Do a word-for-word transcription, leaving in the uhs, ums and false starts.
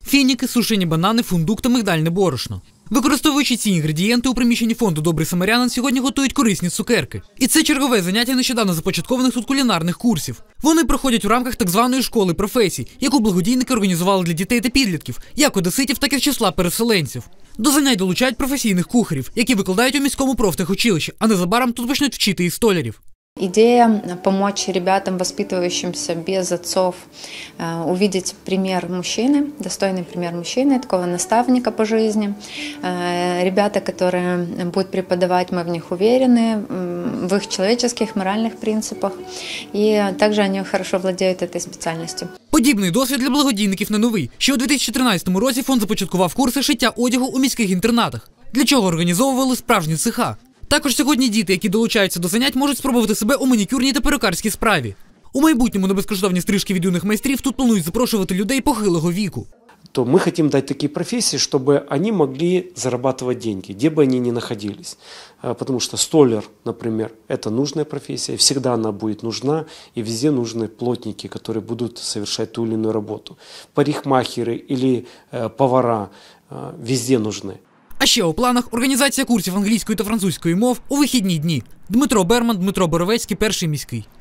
фініки, сушені банани, фундук та мигдальне борошно. Використовуючи ці інгредієнти, у приміщенні фонду «Добрий самарянин» сьогодні готують корисні цукерки. І це чергове заняття нещодавно започаткованих тут кулінарних курсів. Вони проходять у рамках так званої школи професій, яку благодійники організували для дітей та підлітків, як одеситів, так і з числа переселенців. До занять долучають професійних кухарів, які викладають у міському профтехучилищі, а незабаром тут почнуть вчити і столярів. Идея помочь ребятам, воспитывающимся без отцов, увидеть пример мужчины, достойный пример мужчины, такого наставника по жизни. Ребята, которые будут преподавать, мы в них уверены, в их человеческих, моральных принципах. И также они хорошо владеют этой специальностью. Подібний досвід для благодійників не новий. Ще у дві тисячі тринадцятому році фонд започаткував курси шиття одягу у міських інтернатах, для чого організовували справжні цеха. Також сьогодні діти, які долучаються до занять, можуть спробувати себе у манікюрній та перукарській справі. У майбутньому на безкоштовні стрижки від юних майстрів тут планують запрошувати людей похилого віку. То мы хотим дать такие профессии, чтобы они могли зарабатывать деньги, где бы они ни находились. Потому что столяр, например, это нужная профессия, всегда она будет нужна, и везде нужны плотники, которые будут совершать ту или иную работу. Парикмахеры или повара везде нужны. А ще у планах організація курсів англійської та французької мов у вихідні дні. Дмитро Берман, Дмитро Боровецький, Перший міський.